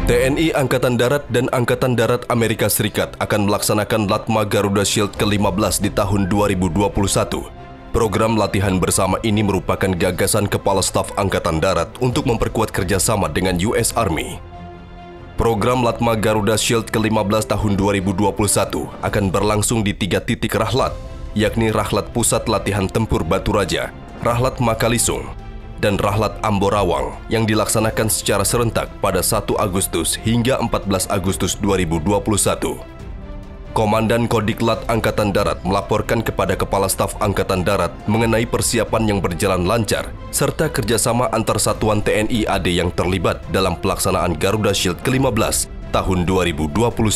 TNI Angkatan Darat dan Angkatan Darat Amerika Serikat akan melaksanakan Latma Garuda Shield ke-15 di tahun 2021. Program latihan bersama ini merupakan gagasan Kepala Staf Angkatan Darat untuk memperkuat kerjasama dengan US Army. Program Latma Garuda Shield ke-15 tahun 2021 akan berlangsung di 3 titik rahlat, yakni Rahlat Pusat Latihan Tempur Batu Raja, Rahlat Makalisung, dan Rahlat Amborawang yang dilaksanakan secara serentak pada 1 Agustus hingga 14 Agustus 2021. Komandan Kodiklat Angkatan Darat melaporkan kepada Kepala Staf Angkatan Darat mengenai persiapan yang berjalan lancar serta kerjasama antar satuan TNI AD yang terlibat dalam pelaksanaan Garuda Shield ke-15 tahun 2021.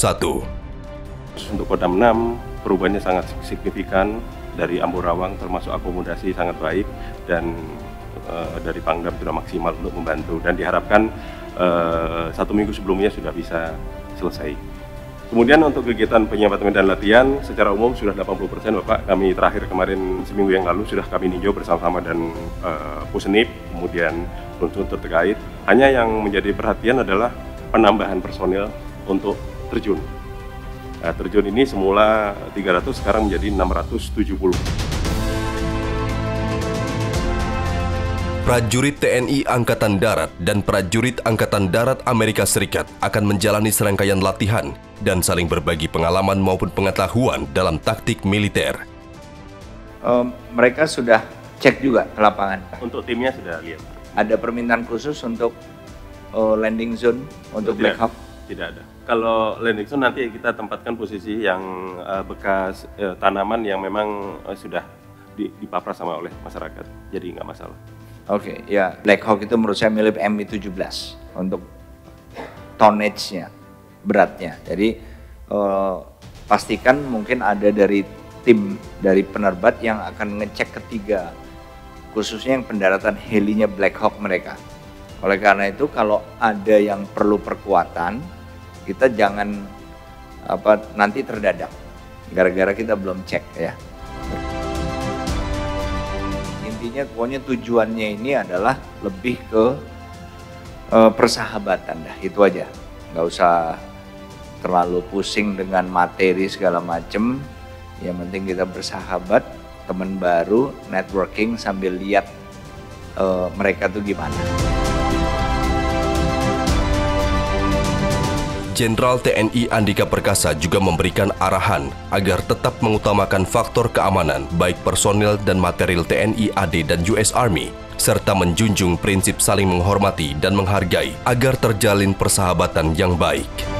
Untuk Kodam 6, perubahannya sangat signifikan dari Amborawang, termasuk akomodasi sangat baik, dan dari Pangdam sudah maksimal untuk membantu, dan diharapkan 1 minggu sebelumnya sudah bisa selesai. Kemudian untuk kegiatan penyiapan dan latihan secara umum sudah 80%, Bapak. Kami terakhir kemarin seminggu yang lalu sudah kami ninjau bersama-sama dan Pusenip, kemudian unsur terkait. Hanya yang menjadi perhatian adalah penambahan personil untuk terjun. Nah, terjun ini semula 300, sekarang menjadi 670. Prajurit TNI Angkatan Darat dan prajurit Angkatan Darat Amerika Serikat akan menjalani serangkaian latihan dan saling berbagi pengalaman maupun pengetahuan dalam taktik militer. Mereka sudah cek juga ke lapangan. Untuk timnya sudah lihat. Ada permintaan khusus untuk landing zone untuk Black Hawk? Tidak ada. Kalau landing zone nanti kita tempatkan posisi yang bekas tanaman yang memang sudah dipapras sama oleh masyarakat, jadi nggak masalah. Oke, ya, Black Hawk itu menurut saya mirip Mi-17 untuk tonnage-nya, beratnya. Jadi pastikan mungkin ada dari tim dari penerbat yang akan ngecek ketiga, khususnya yang pendaratan helinya Black Hawk mereka. Oleh karena itu kalau ada yang perlu perkuatan, kita jangan nanti terdadak, gara-gara kita belum cek ya. Intinya pokoknya tujuannya ini adalah lebih ke persahabatan dah, itu aja. Nggak usah terlalu pusing dengan materi segala macem. Yang penting kita bersahabat, teman baru, networking sambil lihat mereka tuh gimana. Jenderal TNI Andika Perkasa juga memberikan arahan agar tetap mengutamakan faktor keamanan baik personil dan material TNI AD dan US Army, serta menjunjung prinsip saling menghormati dan menghargai agar terjalin persahabatan yang baik.